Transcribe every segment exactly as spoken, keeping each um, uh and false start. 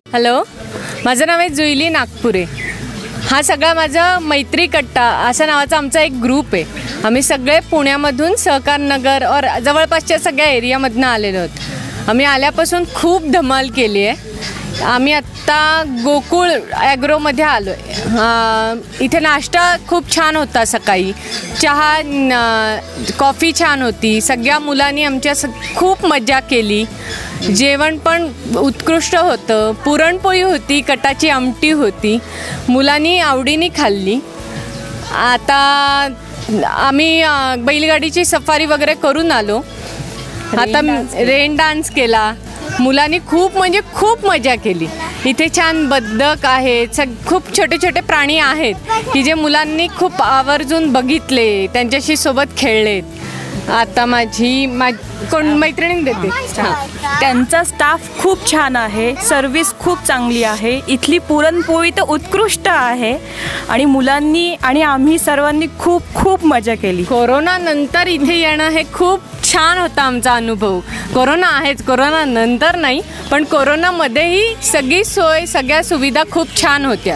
Hello, माझं नाव आहे जुईली नागपुरे। हा सगळा माझा मैत्री कट्टा अशा नावाचा आमचा एक ग्रुप आहे। आम्ही सगळे पुण्यामधून सहकार नगर और जवळपासच्या सगळ्या एरियामधून आलेलो आहोत। आम्ही आल्यापासून खूप धमाल केली आहे। आम्ही आत्ता गोकुळ ॲग्रोमध्ये आलो आहे। इथे नाश्ता खूप छान होता, सकाळी चहा कॉफी छान होती। सगळ्या मुलांनी आमच्या स खूप मजा केली। जेवण पण उत्कृष्ट होतं। पुरणपोळी होती, कटाची आमटी होती, मुलांनी आवडीने खाल्ली। आता आम्ही बैलगाडीची सफारी वगैरे करून आलो। आता रेन डान्स केला, मुलांनी खूप म्हणजे खूप मजा केली। इथे छान बदक आहेत, सग खूप छोटे छोटे प्राणी आहेत की जे मुलांनी खूप आवर्जून बघितले, त्यांच्याशी सोबत खेळलेत। आता माझी मा कोण मैत्रिणी देते, त्यांचा स्टाफ खूप छान आहे, सर्विस खूप चांगली आहे। इथली पुरणपोळी तर उत्कृष्ट आहे आणि मुलांनी आणि आम्ही सर्वांनी खूप खूप मजा केली। कोरोना नंतर इथे येणं हे खूप छान होता आमचा अनुभव। कोरोना आहेच, कोरोना नंतर नाही, पण कोरोनामध्येही सगळी सोय सगळ्या सुविधा खूप छान होत्या।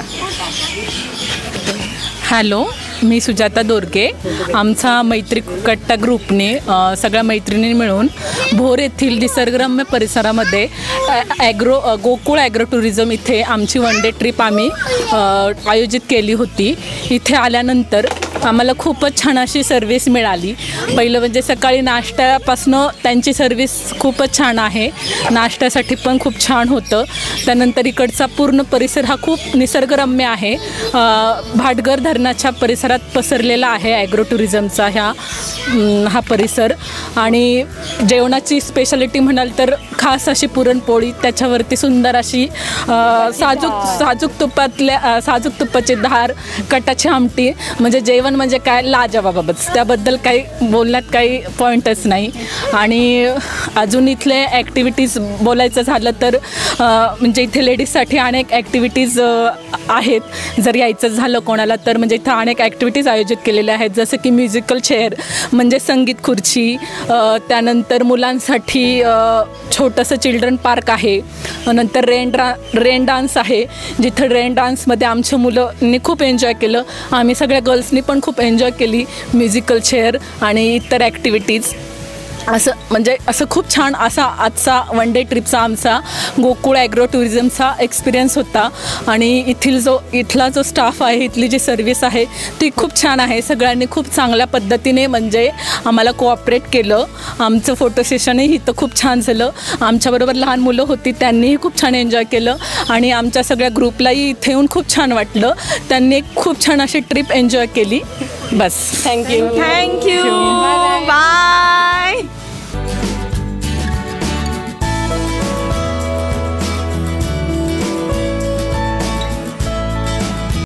हॅलो, मी सुजाता दोरके। आमचा मैत्री कट्टा ग्रुपने सगळ्या मैत्रिणी मिळून भोर येथील निसर्गरम्य परिसरामध्ये ॲग्रो गोकुळ ॲग्रो टुरिझम इथे आमची वन डे ट्रिप आम्ही आयोजित केली होती। इथे आल्यानंतर आम्हाला खूपच छान अशी सर्विस मिळाली। पहिलं म्हणजे सकाळी नाश्त्यापासनं त्यांची सर्विस खूपच छान आहे, नाश्त्यासाठी पण खूप छान होतं। त्यानंतर इकडचा पूर्ण परिसर हा खूप निसर्गरम्य आहे। भाटघर धरणाच्या परिसरात पसरलेला आहे ॲग्रो टुरिझमचा ह्या हा परिसर। आणि जेवणाची स्पेशालिटी म्हणाल तर खास अशी पुरणपोळी, त्याच्यावरती सुंदर अशी साजूक साजूक तुपातल्या साजूक तुपाची धार, कटाची आमटी, म्हणजे जेवण म्हणजे काय लाजवाबच, त्याबद्दल काही बोलण्यात काही पॉईंटच नाही। आणि अजून इथले ॲक्टिव्हिटीज बोलायचं झालं तर म्हणजे इथे लेडीजसाठी अनेक ॲक्टिव्हिटीज आहेत। जर यायचं झालं कोणाला तर म्हणजे इथं अनेक ॲक्टिव्हिटीज आयोजित केलेल्या आहेत, जसं की म्युझिकल चेअर म्हणजे संगीत खुर्ची, त्यानंतर मुलांसाठी छोटंसं चिल्ड्रन पार्क आहे, नंतर रेन ड्रा रेन डान्स आहे, जिथं रेन डान्समध्ये आमच्या मुलांनी खूप एन्जॉय केलं। आम्ही सगळ्या गर्ल्सनी पण खूप एन्जॉय केली म्युझिकल चेअर आणि इतर ॲक्टिव्हिटीज। असं म्हणजे असं खूप छान असा आजचा वन डे ट्रिपचा आमचा गोकुळ ॲग्रो टुरिझमचा एक्सपिरियन्स होता। आणि इथील जो इथला जो स्टाफ आहे, इथली जी सर्विस आहे ती खूप छान आहे। सगळ्यांनी खूप चांगल्या पद्धतीने म्हणजे आम्हाला कोऑपरेट केलं। आमचं फोटो सेशनही इथं खूप छान झालं। आमच्याबरोबर लहान मुलं होती, त्यांनीही खूप छान एन्जॉय केलं आणि आमच्या सगळ्या ग्रुपलाही इथे येऊन खूप छान वाटलं। त्यांनी खूप छान अशी ट्रिप एन्जॉय केली। बस, थँक्यू थँक्यू बाय।